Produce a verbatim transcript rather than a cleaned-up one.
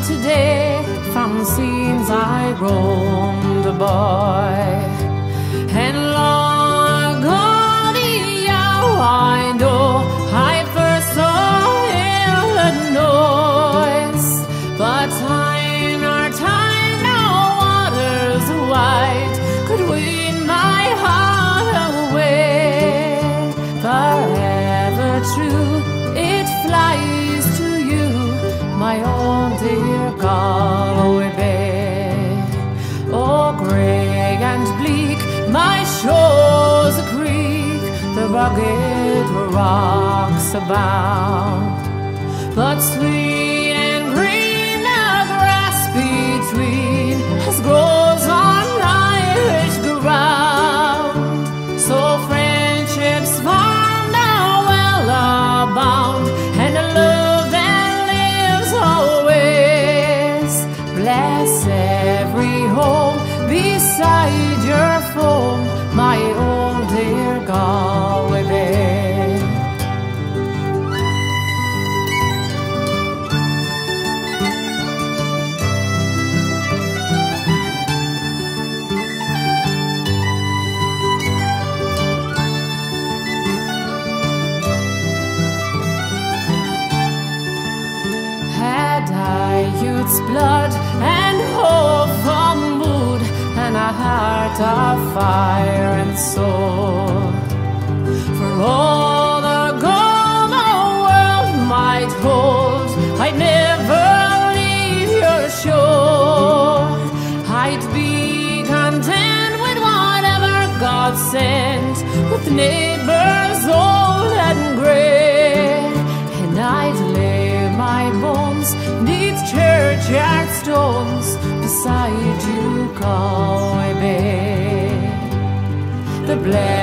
today from scenes I roamed a boy, and long ago the hour I know I first saw Illinois. But time nor time, no waters wide could wean my heart away. Forever true it flies to you, my own dear Galway Bay. Oh, grey and bleak my shores a creek, the rugged rocks abound, but sweet and green the grass between as grows on Irish ground. So friendships formed are well abound, and a love that lives always. Bless every home beside your foam, my own dear Galway Bay. Had I youth's blood and hope from mood, and a heart of fire and soul, for all the gold the world might hold, I'd never leave your shore. I'd be content with whatever God sent, with neighbors old and grey, and I'd lay my bones neath churchyard stones beside you, Galway Bay. The blessed